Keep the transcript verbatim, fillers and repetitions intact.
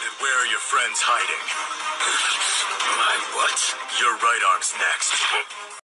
spotted. Where are your friends hiding? My what? Your right arm's next.